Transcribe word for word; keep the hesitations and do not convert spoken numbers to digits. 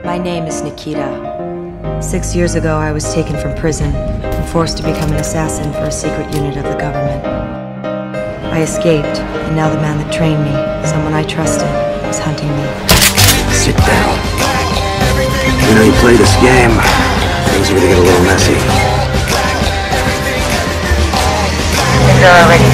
My name is Nikita. Six years ago, I was taken from prison and forced to become an assassin for a secret unit of the government. I escaped, and now the man that trained me, someone I trusted, is hunting me. Sit down. You know, you play this game, things are gonna get a little messy. Things are already